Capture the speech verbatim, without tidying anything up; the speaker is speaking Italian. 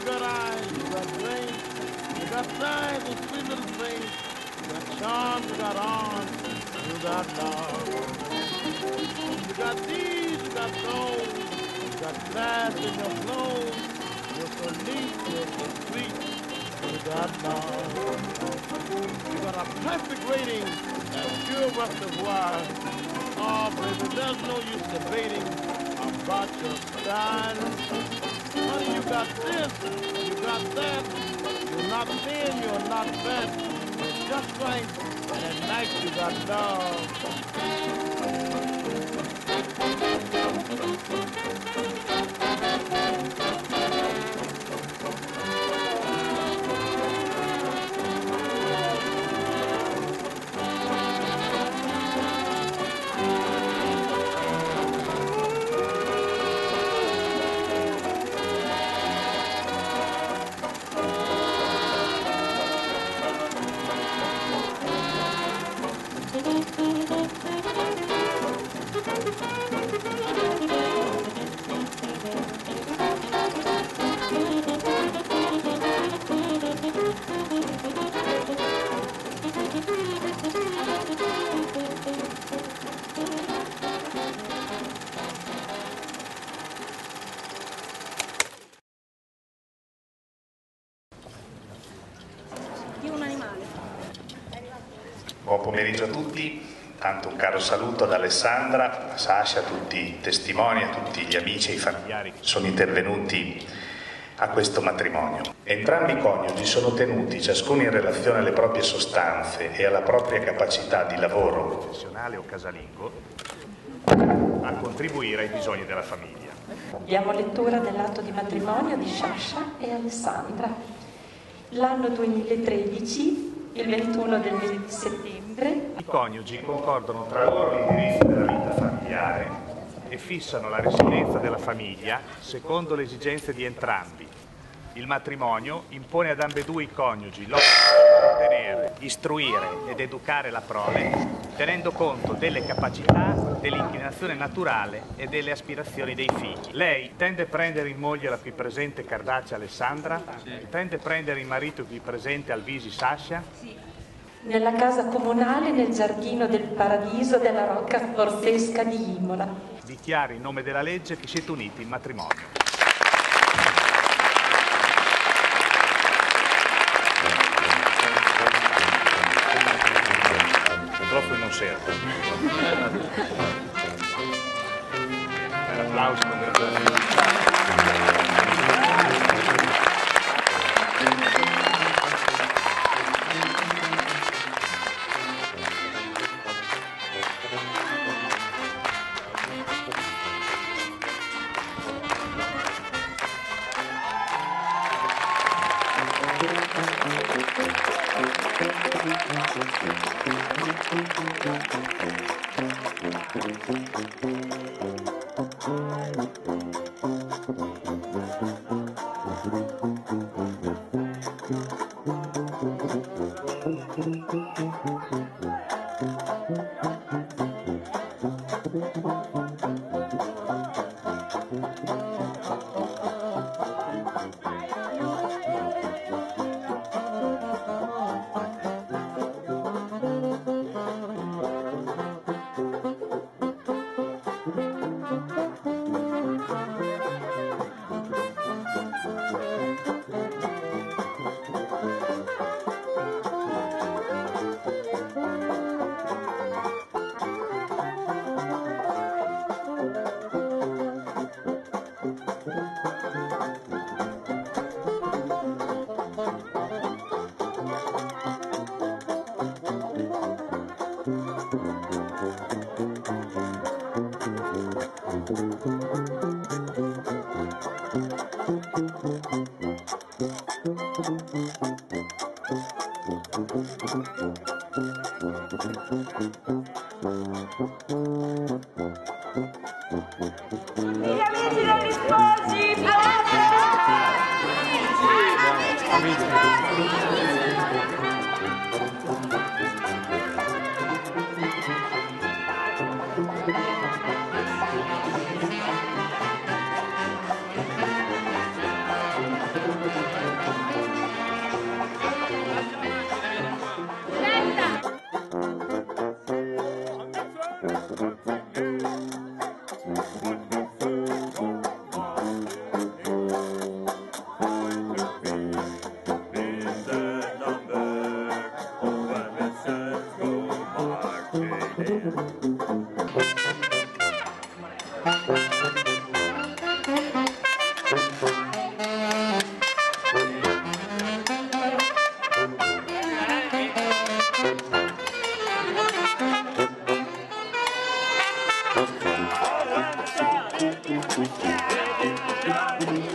got eyes, you got brains, you got thighs and sweet little things, you got charms, you got arms, you got love. You got these, you got those, you got class in your clothes, you're so neat, you're so sweet, you got love. You got a perfect rating and pure reservoir. Oh, baby, there's no use debating about your style. Honey, you got this, you got that. You're not thin, you're not fat. You're just right, and at night you got love. Buon pomeriggio a tutti, tanto un caro saluto ad Alessandra, a Sasha, a tutti i testimoni, a tutti gli amici e i familiari che sono intervenuti a questo matrimonio. Entrambi i coniugi sono tenuti, ciascuno in relazione alle proprie sostanze e alla propria capacità di lavoro professionale o casalingo, a contribuire ai bisogni della famiglia. Diamo lettura dell'atto di matrimonio di Sasha e Alessandra. L'anno duemilatredici, il ventuno del mese di settembre. I coniugi concordano tra loro l'indirizzo della vita familiare e fissano la residenza della famiglia secondo le esigenze di entrambi. Il matrimonio impone ad ambedue i coniugi l'obbligo di mantenere, istruire ed educare la prole, tenendo conto delle capacità, dell'inclinazione naturale e delle aspirazioni dei figli. Lei tende a prendere in moglie la qui presente Cardaccia Alessandra? Sì. Tende a prendere in marito il qui presente Alvisi Sasha? Sì. Nella casa comunale nel giardino del Paradiso della Rocca Fortesca di Imola. Dichiari in nome della legge che siete uniti in matrimonio. Purtroppo non serve. Per applausi, congratulazioni. Gli amici degli sposi, sposi!